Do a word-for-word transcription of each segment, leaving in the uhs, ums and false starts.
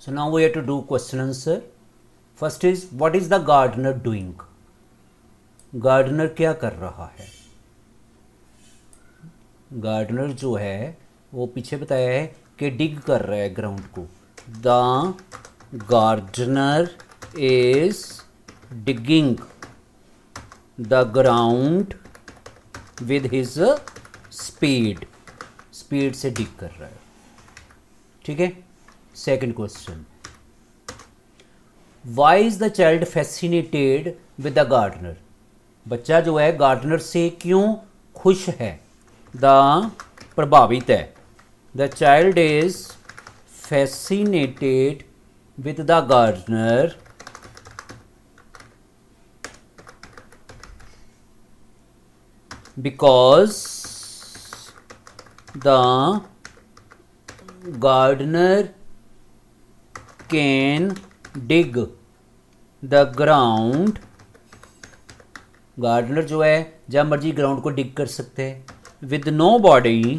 So now we have to do question answer. First is, what is the gardener doing? Gardener क्या कर रहा है? Gardener जो है वो पीछे बताया है कि डिग कर रहा है ग्राउंड को. The gardener is digging the ground with his speed. Speed से डिग कर रहा है. ठीक है. Second question, why is the child fascinated with the gardener? बच्चा जो है गार्डनर से क्यों खुश है? द प्रभावित है. The child is fascinated with the gardener because the gardener can dig the ground. Gardener जो है जब मर्जी ग्राउंड को डिग कर सकते हैं. With nobody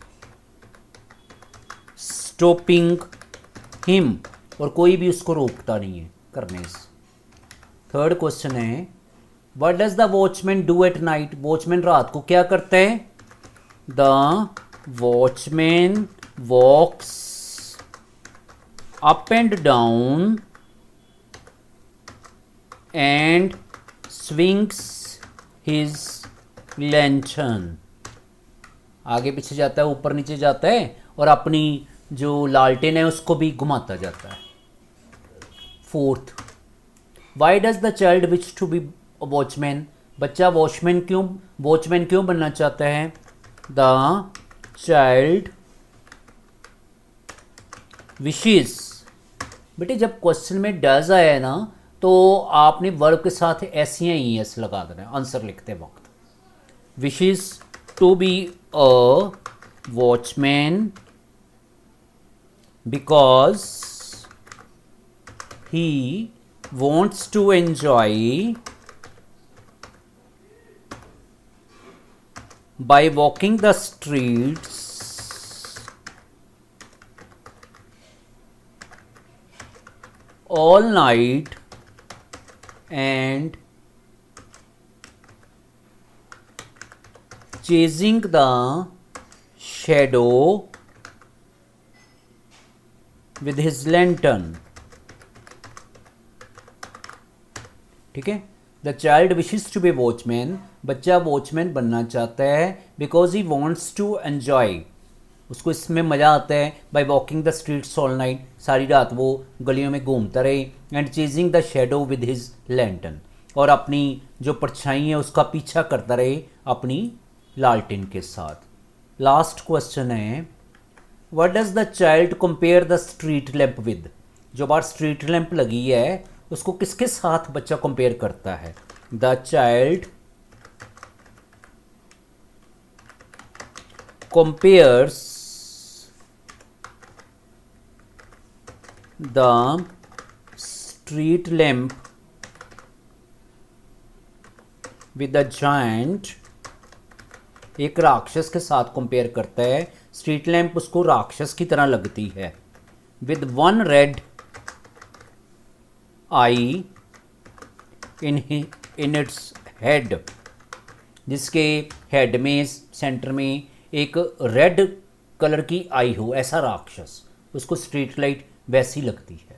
stopping him, और कोई भी उसको रोकता नहीं है करने से. थर्ड क्वेश्चन है, what does the watchman do at night? Watchman रात को क्या करता है? The watchman walks up and down and swings his lantern. आगे पीछे जाता है, ऊपर नीचे जाता है और अपनी जो लालटेन है उसको भी घुमाता जाता है. Fourth, why does the child wish to be watchman? बच्चा वॉचमैन क्यों वॉचमैन क्यों बनना चाहता है? The child wishes. बेटे जब क्वेश्चन में डज आया है ना तो आपने वर्ब के साथ ऐसी ही एस लगा देना है आंसर लिखते वक्त. Wishes to be a watchman because he wants to enjoy by walking the streets all night and chasing the shadow with his lantern. ठीक है. The child wishes to be watchman. बच्चा watchman बनना चाहता है because he wants to enjoy. उसको इसमें मज़ा आता है. By walking the streets all night, सारी रात वो गलियों में घूमता रहे. And chasing the shadow with his lantern, और अपनी जो परछाई है उसका पीछा करता रहे अपनी लालटेन के साथ. लास्ट क्वेश्चन है, what does the child compare the street lamp with? जो बाहर स्ट्रीट लैंप लगी है उसको किसके साथ बच्चा कंपेयर करता है? The child compares the street lamp with the giant. एक राक्षस के साथ कंपेयर करता है. स्ट्रीट लैंप उसको राक्षस की तरह लगती है. with one red eye in in its head, जिसके हेड में सेंटर में एक रेड कलर की आई हो, ऐसा राक्षस. उसको स्ट्रीट लाइट वैसी लगती है.